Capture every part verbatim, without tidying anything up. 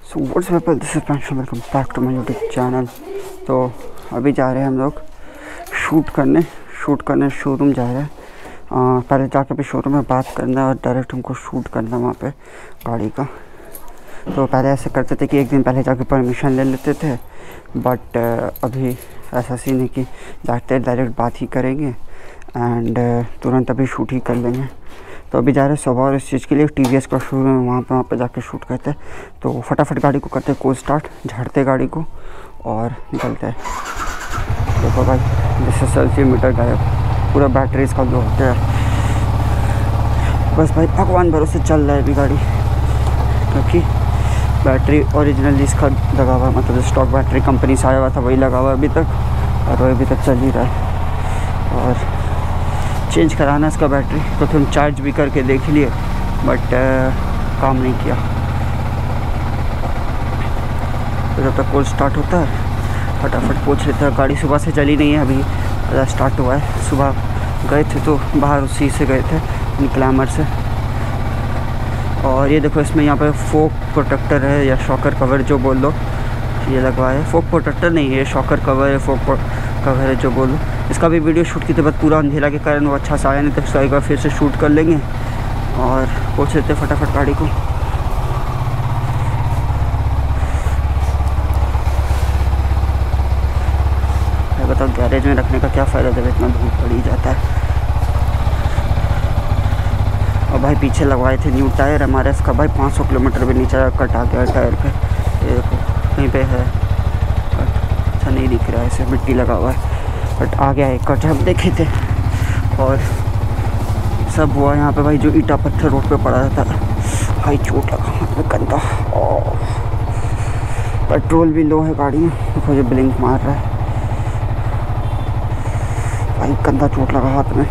So what's, this is pension, welcome back to my YouTube channel. तो अभी जा रहे हैं हम लोग शूट करने शूट करने शोरूम जा रहे हैं। आ, पहले जाकर भी शोरूम में बात करना है और डायरेक्ट हमको शूट करना वहाँ पे गाड़ी का। तो पहले ऐसे करते थे कि एक दिन पहले जाके परमिशन ले लेते थे, बट अभी ऐसा सीन है कि जाते डायरेक्ट बात ही करेंगे एंड तुरंत अभी शूट ही कर लेंगे। तो अभी जा रहे हैं सुबह और इस चीज़ के लिए टी वी एस का शोरूम है, वहाँ पे वहाँ पे जाके शूट करते हैं। तो फटाफट गाड़ी को करते कोल्ड स्टार्ट, झाड़ते गाड़ी को और निकलते हैं। देखो भाई, जैसे सेल्फी मीटर गायब, पूरा बैटरी इसका लो हो गया। बस भाई भगवान भरोसे चल रहा है अभी गाड़ी, क्योंकि बैटरी ओरिजिनली इसका लगा हुआ, मतलब स्टॉक बैटरी कंपनी से आया हुआ था वही लगा हुआ अभी तक, और वही अभी तक चल ही रहा है। और चेंज कराना इसका बैटरी, तो हम चार्ज भी करके देख लिए बट uh, काम नहीं किया। तो जब तक कोल्ड स्टार्ट होता है फटाफट पूछ लेता है। गाड़ी सुबह से चली नहीं है, अभी स्टार्ट हुआ है। सुबह गए थे तो बाहर उसी से गए थे ग्लैमर से। और ये देखो, इसमें यहाँ पे फोक प्रोटेक्टर है या शॉकर कवर जो बोल लो, ये लगवा है। फोक प्रोटेक्टर नहीं है, शॉकर कवर है, फोक कवर है जो बोल लो। इसका भी वीडियो शूट की थी, बस पूरा अंधेरा के कारण वो अच्छा सा आया नहीं, तो इसका एक बार फिर से शूट कर लेंगे और पहुँच लेते फटाफट गाड़ी को। मैं बताओ गैरेज में रखने का क्या फ़ायदा, जब इतना धूप पड़ ही जाता है। और भाई पीछे लगवाए थे new tyre M R F का, भाई पाँच सौ किलोमीटर भी नीचे कट आ गया टायर पे। ये देखो कहीं पे है, अच्छा नहीं दिख रहा है, ऐसे मिट्टी लगा हुआ है, बट आ गया एक कट हम देखे थे। और सब हुआ यहाँ पे भाई, जो ईटा पत्थर रोड पे पड़ा था भाई, चोट लगा हाथ में गंदा। पेट्रोल भी लो है गाड़ी में, देखो ये ब्लिंक मार रहा है भाई, गंदा चोट लगा हाथ में,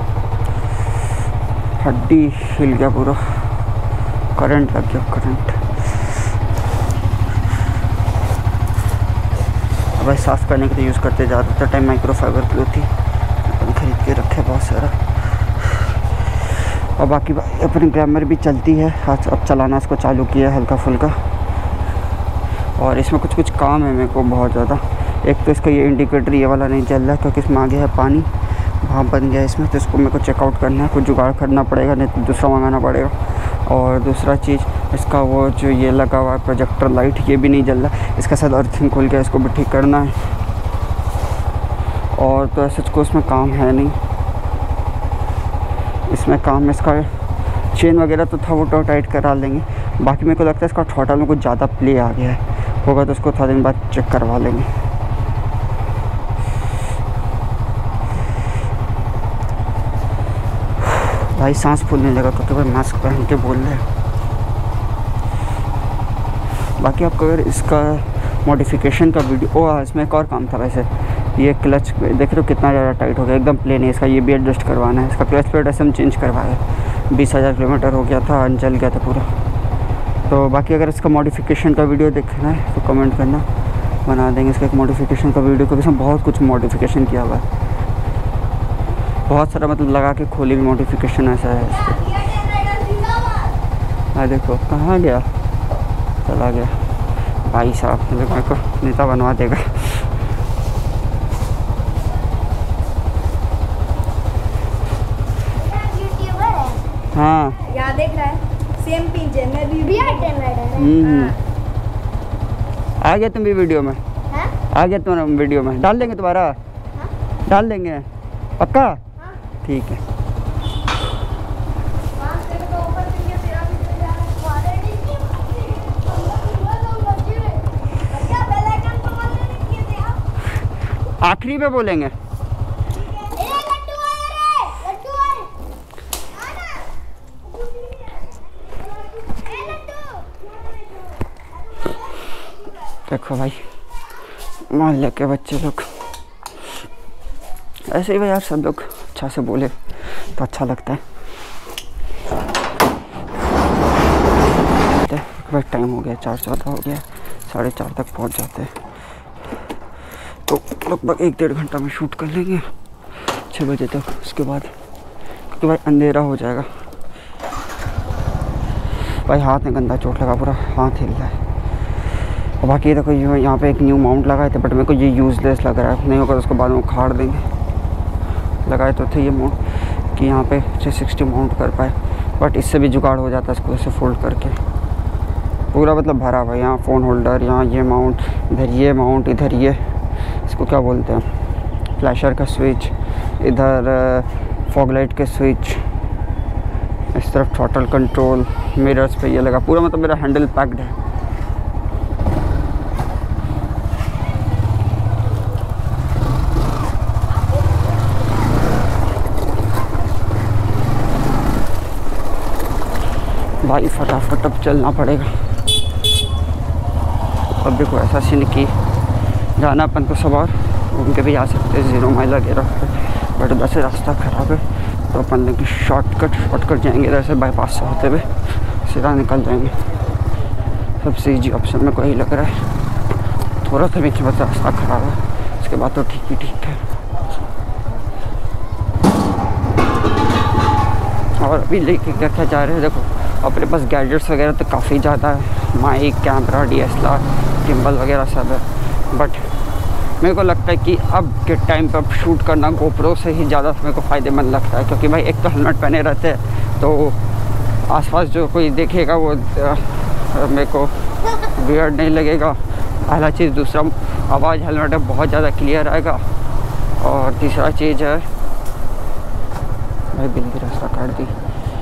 हड्डी हिल गया पूरा, करंट लग गया करंट। अब भाई साफ़ करने के लिए यूज़ करते ज़्यादातर टाइम माइक्रोफाइबर क्लॉथ ही अपन खरीद के रखे बहुत सारा। और बाकी अपनी ग्लैमर भी चलती है, आज अब चलाना इसको चालू किया है हल्का फुल्का। और इसमें कुछ कुछ काम है मेरे को बहुत ज़्यादा। एक तो इसका ये इंडिकेटर ये वाला नहीं चल रहा क्योंकि इसमें आगे है पानी, वहाँ बन गया इसमें, तो इसको मेरे को चेकआउट करना है, कुछ जुगाड़ करना पड़ेगा, नहीं तो दूसरा मंगाना पड़ेगा। और दूसरा चीज़ इसका वो जो ये लगा हुआ है प्रोजेक्टर लाइट, ये भी नहीं जल रहा, इसका साथ अर्थिंग खुल गया, इसको भी ठीक करना है। और तो ऐसे कुछ इसमें काम है नहीं, इसमें काम इसका चेन वगैरह तो था, वो तो टाइट करा लेंगे। बाकी मेरे को लगता है इसका थ्रॉटल में कुछ ज़्यादा प्ले आ गया है, होगा तो उसको थोड़ा दिन बाद चेक करवा लेंगे। भाई सांस फूलने लगा क्योंकि भाई मास्क पहन के बोल रहे हैं। बाकी आपको अगर इसका मॉडिफिकेशन का वीडियो, ओ इसमें एक और काम था वैसे, ये क्लच देख रहे हो कितना ज़्यादा टाइट हो गया, एकदम प्लेन है इसका, ये भी एडजस्ट करवाना है। इसका क्लच प्लेट ऐसे हम चेंज करवाया, बीस हज़ार किलोमीटर हो गया था, जल गया था पूरा। तो बाकी अगर इसका मॉडिफिकेशन का वीडियो देखना है तो कमेंट करना, बना देंगे इसका एक मॉडिफिकेशन का वीडियो, क्योंकि इसमें बहुत कुछ मॉडिफिकेशन किया हुआ है, बहुत सारा, मतलब लगा के खोली भी मॉडिफिकेशन ऐसा है इसका। हाँ देखो कहाँ गया, चला गया भाई साहब, मेरे को नेता बनवा देगा। हाँ यहाँ देख रहा है, सेम पिंजर में भी भी आइटम है। हम्म आ गया तुम भी वीडियो में, हाँ? आ गया तुम्हारा वीडियो में, डाल देंगे तुम्हारा, हाँ? डाल देंगे पक्का, हाँ? ठीक है। आखिरी में बोलेंगे। देखो भाई मोहल्ले के बच्चे लोग ऐसे ही भाई यार, सब लोग अच्छा से बोले तो अच्छा लगता है। भाई टाइम हो गया, चार चौदह हो गया, साढ़े चार तक पहुंच जाते हैं, तो लगभग एक डेढ़ घंटा में शूट कर लेंगे छः बजे तक। उसके बाद क्योंकि भाई अंधेरा हो जाएगा। भाई हाथ में गंदा चोट लगा, पूरा हाथ हिल रहा है। और बाकी देखो ये यहाँ पे एक न्यू माउंट लगाए थे, बट मेरे को ये यूज़लेस लग रहा है, नहीं होगा तो उसको बाद में उखाड़ देंगे। लगाए तो थे ये माउंट कि यहाँ पे थ्री सिक्सटी माउंट कर पाए, बट इससे भी जुगाड़ हो जाता है इसको ऐसे फोल्ड करके। पूरा मतलब भरा हुआ है, यहाँ फ़ोन होल्डर, यहाँ ये माउंट, इधर ये माउंट, इधर ये इसको क्या बोलते हैं फ्लैशर का स्विच, इधर फॉग लाइट के स्विच, इस तरफ थ्रॉटल कंट्रोल, मिरर्स पे ये लगा, पूरा मतलब मेरा हैंडल पैक्ड है। भाई फटाफट अब चलना पड़ेगा। अब देखो ऐसा सीन कि जाना अपन को सब और घूम के भी आ सकते हैं ज़ीरो माइल वगैरह पे, बट उधर से रास्ता ख़राब है तो अपन लोग शॉर्टकट शॉर्टकट जाएंगे, इधर से बाईपास से होते हुए सीधा निकल जाएंगे। सबसे ईजी ऑप्शन में को यही लग रहा है। थोड़ा सा बीच में रास्ता ख़राब है, उसके बाद तो ठीक ही ठीक है। और अभी लेके क्या क्या जा रहे हैं, देखो अपने पास गैजेट्स वगैरह तो काफ़ी ज़्यादा है, mic, camera, D S L R, gimbal वगैरह सब है, बट मेरे को लगता है कि अब के टाइम पे अब शूट करना गोप्रो से ही ज़्यादा मेरे को फ़ायदेमंद लगता है, क्योंकि भाई एक तो हेलमेट पहने रहते हैं तो आसपास जो कोई देखेगा वो मेरे को वियर्ड नहीं लगेगा, पहला चीज़। दूसरा, आवाज़ हेलमेट में बहुत ज़्यादा क्लियर आएगा, और तीसरा चीज़ है भाई बिल की रास्ता काट दी।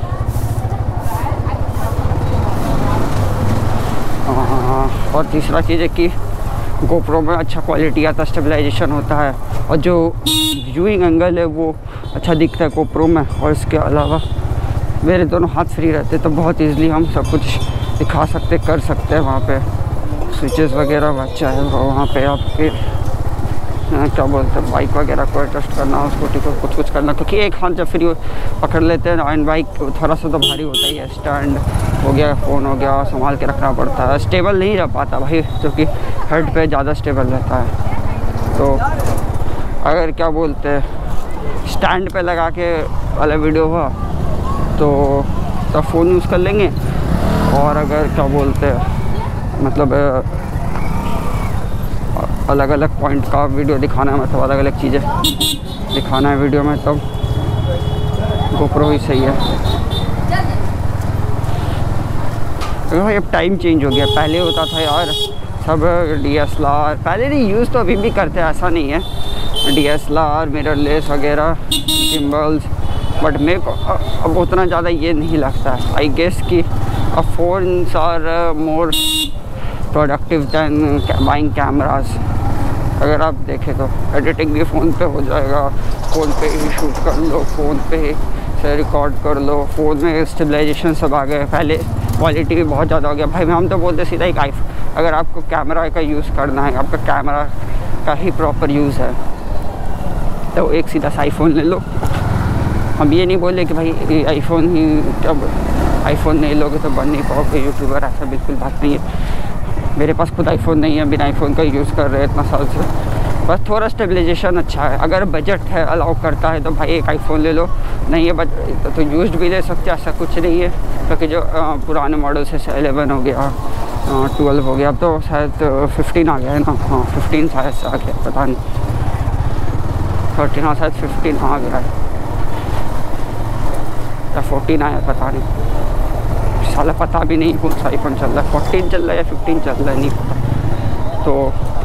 और तीसरा चीज़ है कि गोप्रो में अच्छा क्वालिटी आता है, स्टेबलाइजेशन होता है, और जो व्यूइंग एंगल है वो अच्छा दिखता है गोप्रो में। और इसके अलावा मेरे दोनों हाथ फ्री रहते तो बहुत इजीली हम सब कुछ दिखा सकते कर सकते हैं। वहाँ पे स्विचेस वगैरह अच्छा है, वहाँ पे आपके क्या बोलते हैं बाइक वगैरह को एडजस्ट करना, स्कूटी को कुछ कुछ करना, क्योंकि एक हाथ जब फ्री पकड़ लेते हैं ना, एंड बाइक थोड़ा सा तो भारी होता ही है, स्टैंड हो गया, फ़ोन हो गया, संभाल के रखना पड़ता है, स्टेबल नहीं रह पाता भाई, क्योंकि हेड पे ज़्यादा स्टेबल रहता है। तो अगर क्या बोलते हैं स्टैंड पे लगा के वाला वीडियो हुआ तो तब फ़ोन यूज़ कर लेंगे, और अगर क्या बोलते हैं मतलब अलग अलग पॉइंट का वीडियो दिखाना है, मतलब अलग अलग चीज़ें दिखाना है वीडियो में, तब गोप्रो ही सही है। भाई अब टाइम चेंज हो गया, पहले होता था यार सब डी एस एल आर, पहले नहीं यूज़ तो अभी भी करते हैं, ऐसा नहीं है, D S L R, mirrorless वगैरह, गिम्बल्स, बट मेरे को अब उतना ज़्यादा ये नहीं लगता है। आई गेस कि अब phones are more productive than buying cameras. अगर आप देखें तो एडिटिंग भी फ़ोन पे हो जाएगा, फ़ोन पे ही शूट कर लो, फ़ोन पे ही से रिकॉर्ड कर लो, फ़ोन में स्टेबलाइजेशन सब आ गए, पहले क्वालिटी भी बहुत ज़्यादा हो गया भाई। हम तो बोलते सीधा एक आई, अगर आपको कैमरा का यूज़ करना है, आपका कैमरा का ही प्रॉपर यूज़ है, तो एक सीधा सा आईफोन ले लो। हम ये नहीं बोले कि भाई आईफोन ही, जब आईफोन नहीं लोगे तो बन नहीं पाओगे यूट्यूबर, ऐसा बिल्कुल बात नहीं है। मेरे पास खुद आईफोन नहीं है, बिना आईफोन का यूज़ कर रहे हैं इतना साल से, बस थोड़ा स्टेबलाइजेशन अच्छा है। अगर बजट है, अलाउ करता है, तो भाई एक आईफोन ले लो, नहीं है बजट तो, तो यूज्ड भी ले सकते, ऐसा कुछ नहीं है, क्योंकि जो आ, पुराने मॉडल्स है एलेवन हो गया, ट्वेल्व हो गया, अब तो शायद फिफ्टीन आ गया है ना, हाँ फिफ्टीन शायद से आ गया, पता नहीं थर्टीन, हाँ शायद फिफ्टीन आ गया है या फोर्टीन आया, पता नहीं, साला पता भी नहीं कौन सा आईफोन चल रहा है, फोर्टीन चल रहा है या फिफ्टीन चल रहा है नहीं पता। तो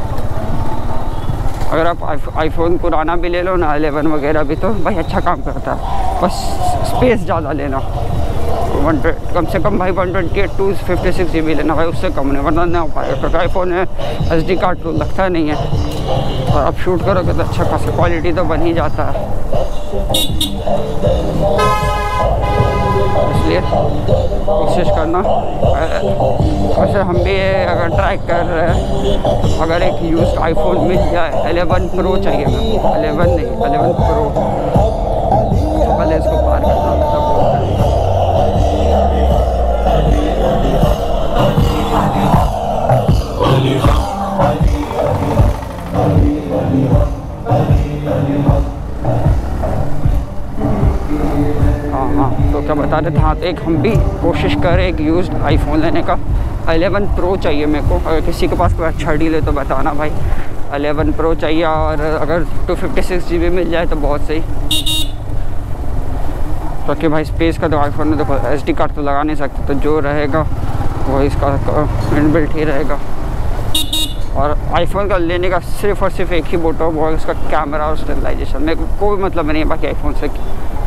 अगर आप आईफोन पुराना भी ले लो ना, एलेवन वगैरह भी, तो भाई अच्छा काम करता है, बस स्पेस ज़्यादा लेना, वन कम से कम भाई one twenty eight two fifty six G B लेना भाई, उससे कम नहीं, वरना नहीं हो पाएगा, क्योंकि आईफोन में एस डी कार्ड तो लगता नहीं है, और आप शूट करोगे तो अच्छा खासा क्वालिटी तो बन ही जाता है। इसलिए कोशिश करना। वैसे हम भी अगर ट्राई कर रहे हैं, अगर एक यूज्ड आईफोन मिल जाए, एलेवन प्रो चाहिए मैं, एलेवन नहीं एलेवन प्रो, तो पहले इसको पार करना तब बोलते हैं। हाँ हाँ तो क्या बता रहे थे, हाँ तो एक हम भी कोशिश करें एक यूज्ड आईफोन लेने का, एलेवन प्रो चाहिए मेरे को। अगर किसी के पास कोई अच्छा डील है तो बताना भाई। एलेवन प्रो चाहिए, और अगर two fifty six G B मिल जाए तो बहुत सही। क्योंकि भाई स्पेस का तो आईफोन में देखो एस डी कार्ड तो लगा नहीं सकते, तो जो रहेगा वो इसका इनबिल्ट ही रहेगा। और आईफोन का लेने का सिर्फ और सिर्फ एक ही मोटो, वो है उसका कैमरा और स्टेबलाइजेशन। मेरे को कोई मतलब नहीं है बाकी आईफोन से।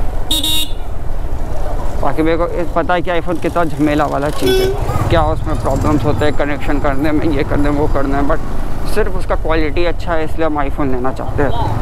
बाकी मेरे को पता है कि आईफोन कितना झमेला वाला चीज़ है, क्या उसमें प्रॉब्लम्स होते हैं कनेक्शन करने में, ये करने में वो करने में, बट सिर्फ उसका क्वालिटी अच्छा है इसलिए हम आईफोन लेना चाहते हैं।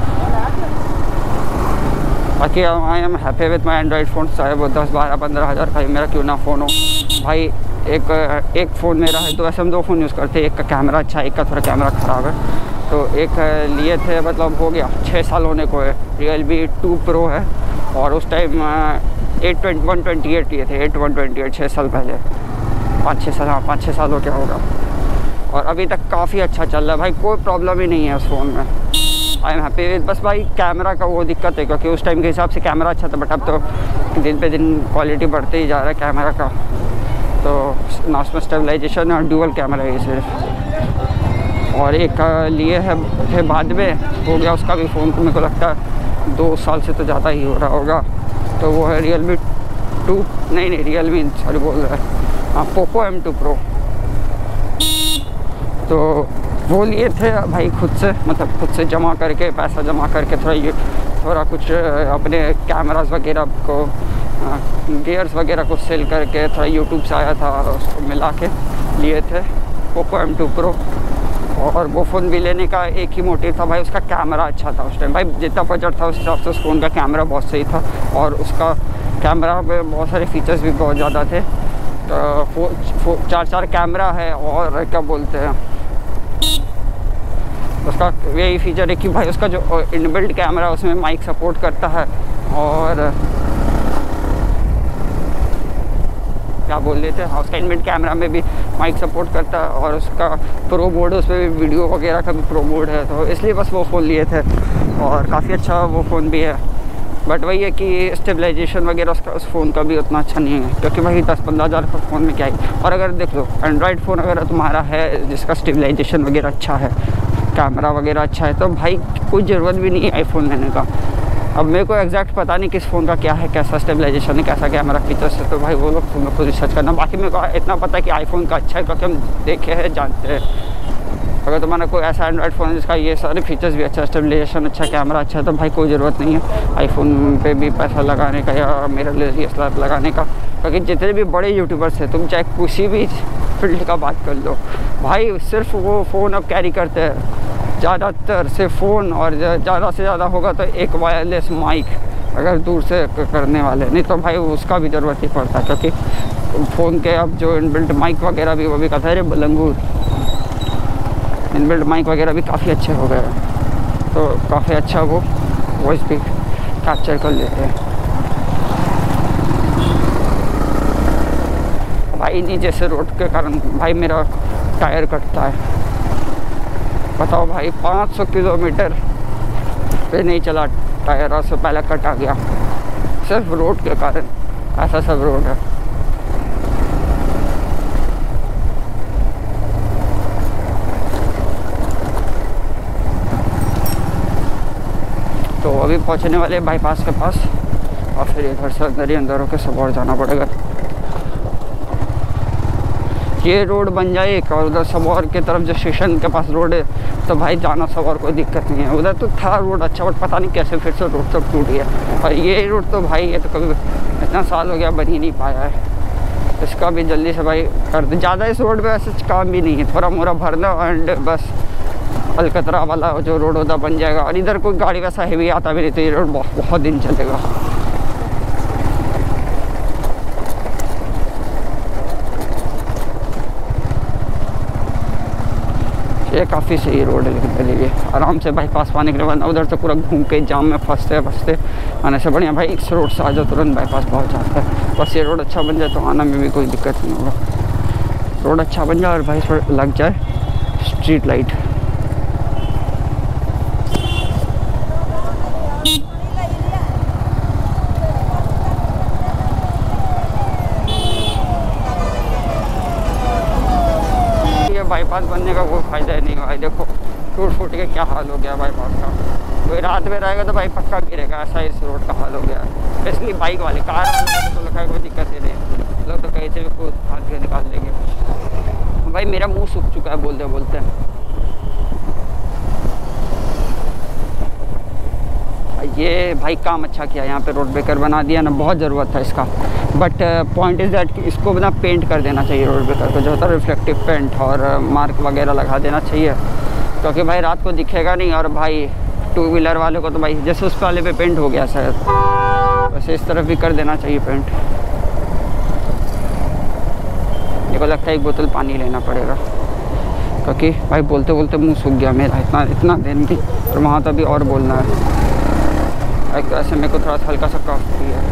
बाकी I am happy with my Android phone, चाहे वो दस बारह पंद्रह हज़ार का ही मेरा क्यों ना फ़ोन हो भाई। एक एक फ़ोन मेरा है, तो वैसे हम दो फ़ोन यूज़ करते हैं, एक का कैमरा अच्छा है, एक का थोड़ा कैमरा ख़राब है। तो एक लिए थे, मतलब हो गया छः साल होने को है, रियल मी टू प्रो है, और उस time eight twenty one twenty eight लिए थे, एट वन ट्वेंटी एट छः साल पहले, पाँच छः साल हाँ पाँच छः साल हो क्या होगा। और अभी तक काफ़ी अच्छा चल रहा है भाई, कोई प्रॉब्लम ही नहीं है उस फ़ोन में। आई एम हैप्पी विद, बस भाई कैमरा का वो दिक्कत है, क्योंकि उस टाइम के हिसाब से कैमरा अच्छा था, बट अब तो दिन पे दिन क्वालिटी बढ़ते ही जा रहा है कैमरा का। तो ना उसमें स्टेबलाइजेशन और ड्यूअल कैमरा है सिर्फ। और एक लिए है थे बाद में, हो गया उसका भी फ़ोन, तो मेरे को लगता है दो साल से तो ज़्यादा ही हो रहा होगा। तो वो है रियल मी टू नहीं नहीं रियल मी सॉरी बोल रहा है हाँ पोको एम टू प्रो। तो वो लिए थे भाई खुद से, मतलब खुद से जमा करके, पैसा जमा करके, थोड़ा ये थोड़ा कुछ अपने कैमरास वगैरह को, गियर्स वगैरह को सेल करके, थोड़ा यूट्यूब से आया था उसको मिला के लिए थे पोको एम टू प्रो। और वो फ़ोन भी लेने का एक ही मोटिव था भाई, उसका कैमरा अच्छा था उस टाइम। भाई जितना बजट था उस हिसाब से उस फ़ोन का कैमरा बहुत सही था, और उसका कैमरा में बहुत सारे फीचर्स भी बहुत ज़्यादा थे। तो फो, फो, चार चार कैमरा है, और क्या बोलते हैं उसका यही फीचर है कि भाई उसका जो इनबिल्ट कैमरा उसमें माइक सपोर्ट करता है, और क्या बोल रहे थे हाँ उसका इनबिल्ट कैमरा में भी माइक सपोर्ट करता है, और उसका प्रो मोड उसमें भी वीडियो वगैरह का भी प्रो मोड है। तो इसलिए बस वो फ़ोन लिए थे, और काफ़ी अच्छा वो फ़ोन भी है। बट वही है कि स्टेबलाइजेशन वगैरह उसका उस फ़ोन का भी उतना अच्छा नहीं है, क्योंकि भाई दस पंद्रह हज़ार का फ़ोन में क्या है। और अगर देख लो एंड्रॉयड फ़ोन अगर तुम्हारा है जिसका स्टेबलाइजेशन वगैरह अच्छा है, कैमरा वगैरह अच्छा है, तो भाई कोई ज़रूरत भी नहीं है आईफोन लेने का। अब मेरे को एग्जैक्ट पता नहीं किस फ़ोन का क्या है, कैसा स्टेबलाइजेशन है, कैसा कैमरा फीचर्स है, तो भाई वो लोग तुम लोग को रिसर्च करना। बाकी मेरे को इतना पता है कि आईफोन का अच्छा है, क्योंकि हम देखे हैं जानते हैं। अगर तुम्हारा कोई ऐसा एंड्रॉयड फ़ोन है जिसका ये सारे फीचर्स भी अच्छा, स्टेबलाइजेशन अच्छा, कैमरा अच्छा है, तो भाई कोई ज़रूरत नहीं है आईफोन पे भी पैसा लगाने का या मेरे लिए स्लैब लगाने का। क्योंकि जितने भी बड़े यूट्यूबर्स हैं, तुम चाहे किसी भी फील्ड का बात कर लो भाई, सिर्फ वो फ़ोन अब कैरी करते हैं ज़्यादातर से फ़ोन, और ज़्यादा से ज़्यादा होगा तो एक वायरलेस माइक अगर दूर से करने वाले, नहीं तो भाई उसका भी ज़रूरत ही पड़ता है। क्योंकि फ़ोन के अब जो इनबिल्ट माइक वगैरह भी वो भी कहते हैं बलंगूर, इनबिल्ट माइक वगैरह भी काफ़ी अच्छे हो गए हैं, तो काफ़ी अच्छा वो वॉइस भी कैप्चर कर लेते हैं। भाई नीचे से रोड के कारण भाई मेरा टायर कटता है, बताओ भाई पाँच सौ किलोमीटर पे नहीं चला टायर, और से पहले कट आ गया सिर्फ रोड के कारण। ऐसा सब रोड है। तो अभी पहुंचने वाले बाईपास के पास, और फिर इधर से अंदर ही अंदर होकर सब और जाना पड़ेगा। ये रोड बन जाए एक, और उधर सबौर की तरफ जो स्टेशन के पास रोड है, तो भाई जाना सबौर कोई दिक्कत नहीं है। उधर तो था रोड अच्छा, बट पता नहीं कैसे फिर से रोड सब टूट गया। और ये रोड तो भाई ये तो कभी इतना साल हो गया बन ही नहीं पाया है, इसका भी जल्दी से भाई कर दे। ज़्यादा इस रोड पे ऐसे काम भी नहीं है, थोड़ा मोरा भरना एंड बस अलकतरा वाला जो रोड होता बन जाएगा। और इधर कोई गाड़ी वैसा हेवी आता भी नहीं, तो ये रोड बहुत, बहुत दिन चलेगा। ये काफ़ी सही रोड है, लेकिन पहले ये आराम से बाईपास पाने के लिए, वरना उधर से पूरा घूम के जाम में फंसते फंसते आने से बढ़िया भाई इस रोड से आ जाओ, तुरंत बाईपास पहुंच जाता है। बस ये रोड अच्छा बन जाए तो आना में भी कोई दिक्कत नहीं होगा। रोड अच्छा बन जाए और भाई इस पर लग जाए स्ट्रीट लाइट। बाईपास बनने का कोई फ़ायदा ही नहीं हुआ। देखो टूट फूट के क्या हाल हो गया बाईपास का। कोई रात में रहेगा तो भाई पक्का गिरेगा, ऐसा इस रोड का हाल हो गया है। इसलिए बाइक वाले, कार वाले तो लगा कोई दिक्कत ही नहीं, लोग तो कहीं से भी कूद फाड़ के निकाल देंगे। भाई मेरा मुँह सूख चुका है बोलते बोलते। ये भाई काम अच्छा किया, यहाँ पे रोड ब्रेकर बना दिया ना, बहुत ज़रूरत था इसका। बट पॉइंट इज़ दैट कि इसको ना पेंट कर देना चाहिए रोड ब्रेकर को, जो होता है रिफ्लेक्टिव पेंट, और मार्क वगैरह लगा देना चाहिए, क्योंकि भाई रात को दिखेगा नहीं। और भाई टू व्हीलर वाले को तो भाई जैसे उस वाले पे पेंट हो गया शायद, वैसे इस तरफ भी कर देना चाहिए पेंट। मेरे को लगता है एक बोतल पानी लेना पड़ेगा, क्योंकि भाई बोलते बोलते मुँह सूख गया मेरा, इतना इतना दिन भी, और वहाँ तो अभी और बोलना है। एक तरह से मेरे को थोड़ा सा हल्का सा कफ भी है।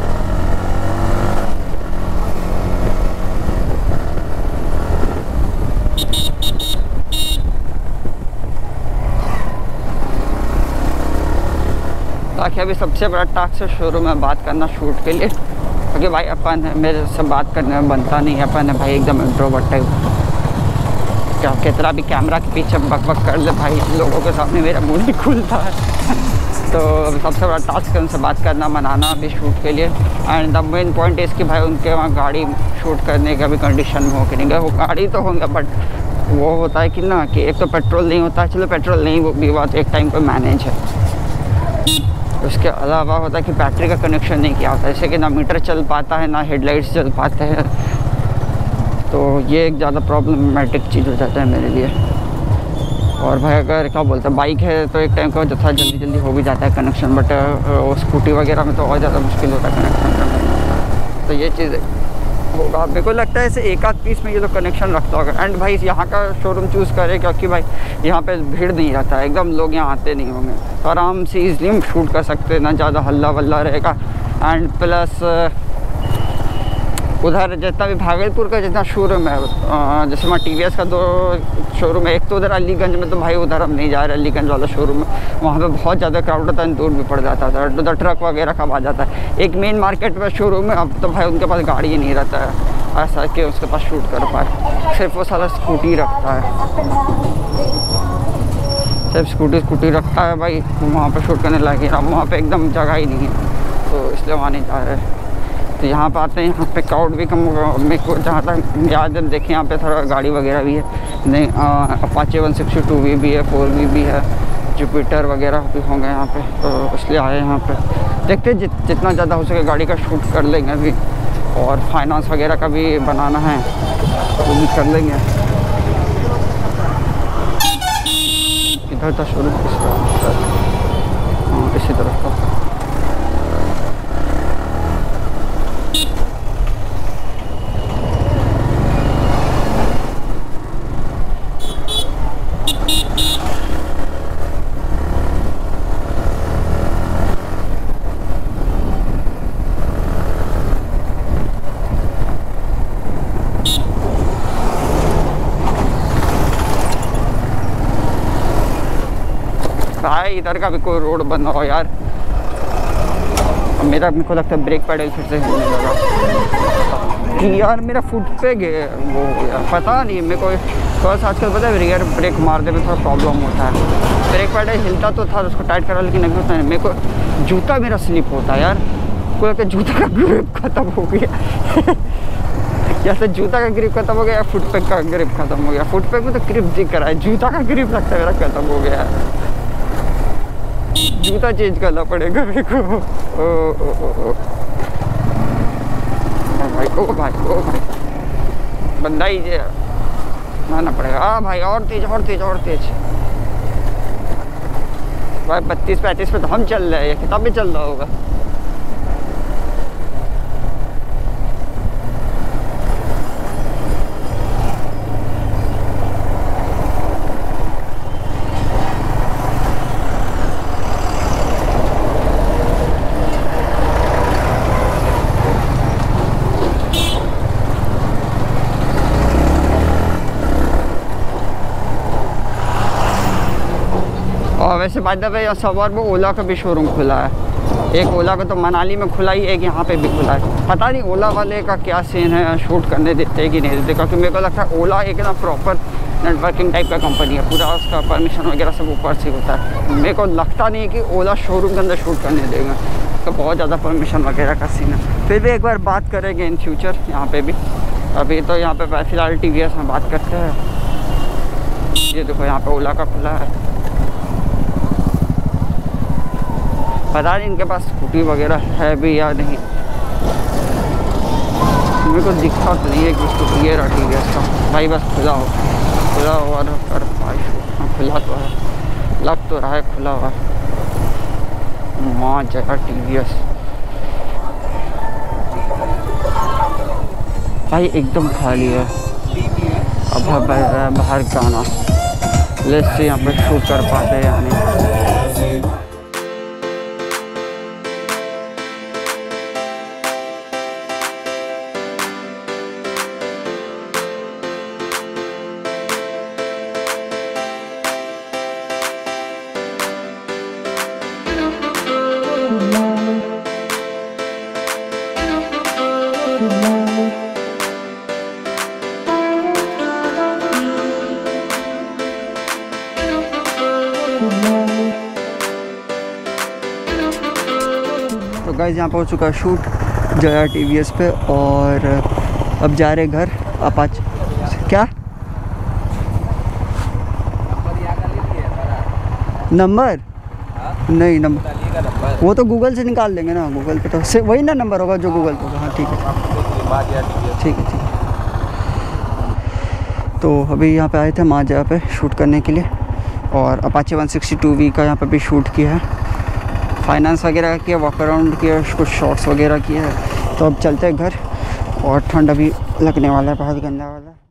ताकि अभी सबसे बड़ा टास्क है शोरूम में बात करना शूट के लिए, क्योंकि भाई अपन मेरे से बात करने में बनता नहीं है। अपन है भाई एकदम इंट्रोवर्ट टाइप, क्या कितना भी कैमरा के पीछे बक बक कर ले भाई, लोगों के सामने मेरा मुंह नहीं खुलता है। तो सबसे बड़ा टास्क है उनसे बात करना, मनाना अभी शूट के लिए। And the main point is कि भाई उनके वहाँ गाड़ी शूट करने का भी कंडीशन में हो कि नहीं, वो गाड़ी तो होंगे, बट वो होता है कि ना कि एक तो पेट्रोल नहीं होता है, चलो पेट्रोल नहीं वो भी बात एक टाइम पर मैनेज है। उसके अलावा होता है कि बैटरी का कनेक्शन नहीं किया होता, जैसे कि ना मीटर चल पाता है ना हेडलाइट्स चल पाते हैं। तो ये एक ज़्यादा प्रॉब्लमेटिक चीज़ हो जाता है मेरे लिए। और भाई अगर क्या बोलते हैं बाइक है तो एक टाइम का जो था जल्दी जल्दी हो भी जाता है कनेक्शन, बट स्कूटी वगैरह में तो और ज़्यादा मुश्किल होता है कनेक्शन करना। तो ये चीज़ होगा, मेरे को लगता है ऐसे एक आध पीस में ये लोग कनेक्शन रखता होगा। एंड भाई यहाँ का शोरूम चूज़ करे, क्योंकि भाई यहाँ पे भीड़ नहीं रहता है, एकदम लोग यहाँ आते नहीं होंगे, तो आराम से ईजिली हम शूट कर सकते हैं, ना ज़्यादा हल्ला वल्ला रहेगा। एंड प्लस उधर जितना भी भागलपुर का जितना शोरूम है, जैसे वहाँ टी वी एस का दो शोरूम है, एक तो उधर अलीगंज में, तो भाई उधर हम नहीं जा रहे, अलीगंज वाला शोरूम है, वहाँ पे बहुत ज़्यादा क्राउड होता है, दूर भी पड़ जाता था, उधर ट्रक वगैरह कब आ जाता है। एक मेन मार्केट में शोरूम है, अब तो भाई उनके पास गाड़ी ही नहीं रहता है ऐसा कि उसके पास शूट कर पाए, सिर्फ वो सारा स्कूटी रखता है, सिर्फ स्कूटी स्कूटी रखता है भाई, वहाँ पर शूट करने लगे। अब वहाँ पर एकदम जगह ही नहीं है, तो इसलिए वहाँ नहीं जा रहे। तो यहाँ पर आते हैं, यहाँ पे क्राउड भी कम होगा। मेरे को जहाँ तक याद है देखें, यहाँ पे थोड़ा गाड़ी वगैरह भी है, नहीं Apache one sixty two V भी है, फोर वी भी है, जुपिटर वगैरह भी होंगे यहाँ पे, तो इसलिए आए यहाँ पे। देखते हैं जित, जितना ज़्यादा हो सके गाड़ी का शूट कर लेंगे अभी, और फाइनेंस वगैरह का भी बनाना है वो भी कर लेंगे। इधर था शुरू हाँ इसी तरफ का। भाई इधर का भी कोई रोड बंद हो यार। मेरा मेरे को लगता है ब्रेक पैडल फिर से हिलने लगा कि यार मेरा फुट पे गए वो यार पता नहीं मेरे को थोड़ा सा आजकल पता है रियर ब्रेक मारने में थोड़ा प्रॉब्लम होता है। ब्रेक पैडल हिलता तो था उसको टाइट करा, लेकिन अभी होता है मेरे को जूता मेरा स्लिप होता है यार, कोई लगता है जूता का ग्रिप खत्म हो गया या तो जूता का ग्रिप खत्म हो गया या फुट पैक का ग्रिप खत्म हो गया। फुट पैक में तो ग्रिप दिख रहा है, जूता का ग्रिप लगता है मेरा खत्म हो गया है। जूता चेंज करना पड़ेगा मेरे को। ओ ओ ओ ओ भाई ओ भाई ओ भाई बंदा ही मारना पड़ेगा। हाँ भाई और तेज और तेज और तेज भाई बत्तीस पैंतीस पे तो हम चल रहे हैं, किताब भी चल रहा होगा। और वैसे बात है यहाँ सवार में ओला का भी शोरूम खुला है, एक ओला का तो मनाली में खुला ही, एक यहाँ पे भी खुला है। पता नहीं ओला वाले का क्या सीन है, शूट करने देते हैं कि नहीं देते, क्योंकि मेरे को लगता है ओला एक ना प्रॉपर नेटवर्किंग टाइप का कंपनी है, पूरा उसका परमिशन वगैरह सब ऊपर से होता है। मेरे को लगता नहीं है कि ओला शोरूम के अंदर शूट करने देगा, उसका बहुत ज़्यादा परमिशन वगैरह का सीन है। फिर भी एक बार बात करेंगे इन फ्यूचर यहाँ पे भी। अभी तो यहाँ पे फिलहाल टी वी एस में बात करते हैं। ये देखो यहाँ पे ओला का खुला है, पता नहीं इनके पास स्कूटी वगैरह है भी या नहीं, मेरे को दिखता तो नहीं है कि स्कूटी ये रहा टी वी एस का। भाई बस खुला हो खुला हुआ कर भाई, हाँ खुला तो है, लग तो रहा है खुला हुआ। माँ जगह टी वी एस भाई एकदम खाली है। अब बाहर जाना लेट्स से यहाँ पर शूट कर पाते हैं या नहीं। तो गाइस यहाँ पर हो चुका है shoot Jaya T V S पे, और अब जा रहे घर अपाच। क्या नंबर? नहीं नंबर वो तो गूगल से निकाल लेंगे ना, गूगल पे तो से वही ना नंबर होगा जो गूगल पे होगा। हाँ ठीक है ठीक है ठीक है। तो अभी यहाँ पे आए थे माँ जगह पे शूट करने के लिए, और Apache one sixty two V का यहाँ पे भी शूट किया है, फाइनेंस वगैरह किया, वॉक अराउंड किया, कुछ शॉट्स वगैरह किया है। तो अब चलते हैं घर, और ठंड अभी लगने वाला है, बहुत गंदा वाला।